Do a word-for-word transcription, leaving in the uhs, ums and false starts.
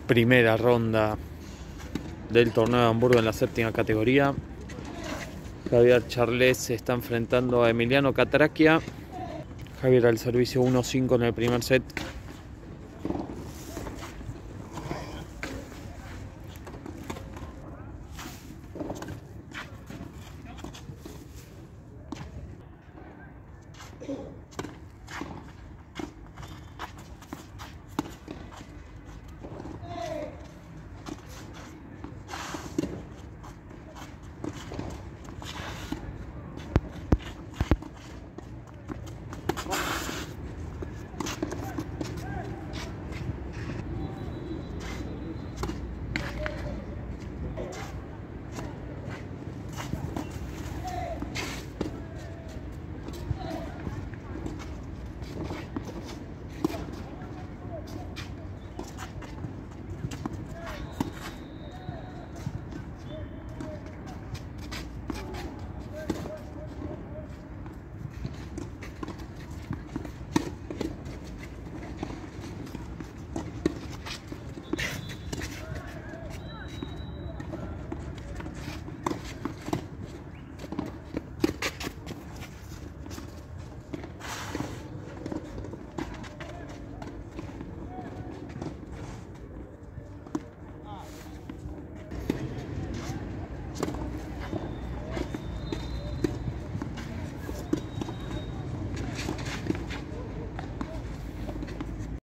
primera ronda del torneo de Hamburgo en la séptima categoría. Javier Charles se está enfrentando a Emiliano Catracchia. Javier al servicio uno cinco en el primer set.